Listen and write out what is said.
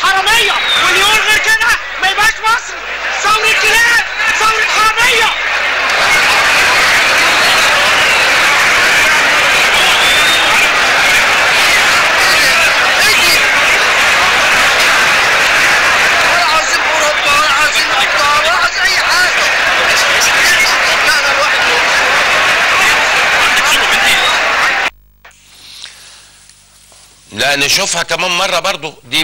حراميه، واللي يقول غير كده ما يبقاش مصري. ثوره كلاب، ثوره حراميه. لا نشوفها كمان مرة برضو دي